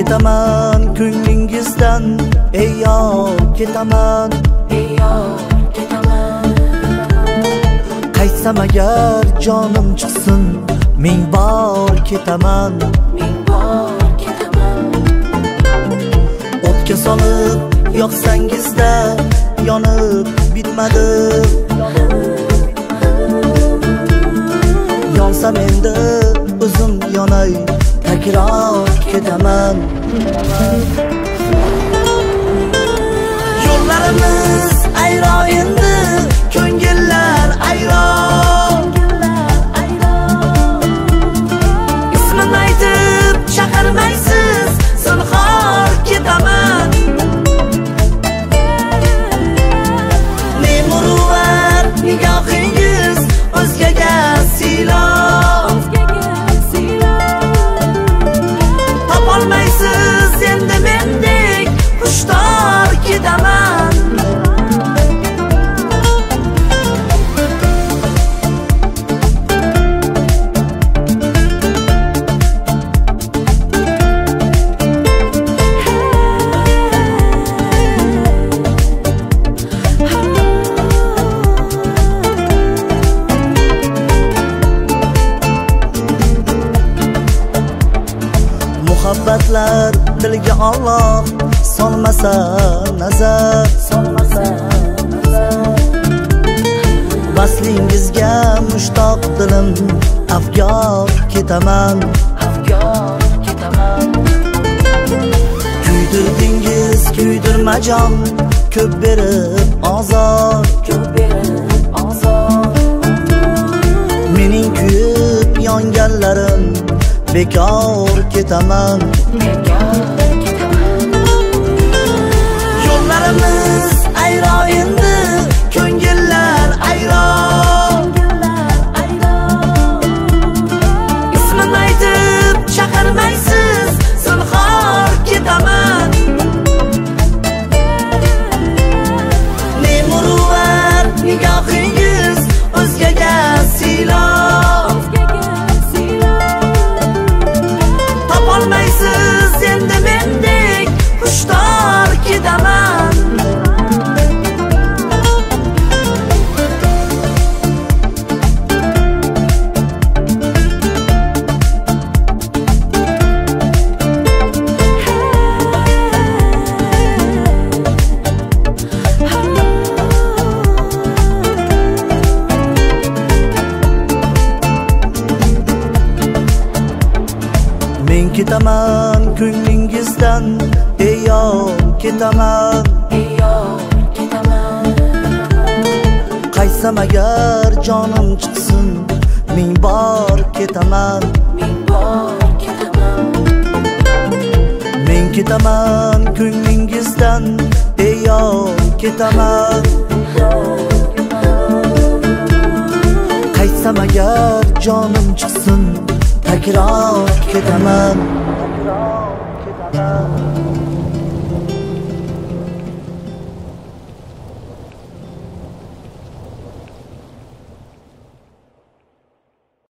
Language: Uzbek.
ketaman ko'nglingizdan, ey yor ketaman, ey yor ketaman. Qaytsam agar jonim chiqsin, ming bor ketaman, ming bor ketaman. O'tga solib yoqsangizda, yonib bitmadim. Yonsam endi o'zim yonay, takror ketaman. Yo'llarimiz ayro endi, ko'ngillar ayro. Ismimni aytib chaqirmaysiz, zinhor ketaman. Memuruvvat nigohingiz o'zgaga siylov. Topolmaysiz endi mendek xushtor ketaman. Muhabbatlar dilga Alloh solmasa nazar, vaslingizga mushtoq dilim, afgor ketaman, Kuydirdingiz kuydirmajon, ko'p berib azor, Mening kuyib yonganlarim bekor ketaman. Yo'llarimiz ayro endi, ko'ngillar ayro. Ismimni aytib chaqirmaysiz, zinhor ketaman. Memuruvvat nigohingiz o'zgaga siylov. Topolmaysiz endi mendek xushtor ketaman. Men ketaman ko'nglingizdan, ey yor ketaman, ey yor ketaman. Qaytsam agar jonim chiqsin, ming bor ketaman, ming bor ketaman. Men ketaman ko'nglingizdan, ey yor ketaman. Qaytsam agar jonim chiqsin, takror ketaman.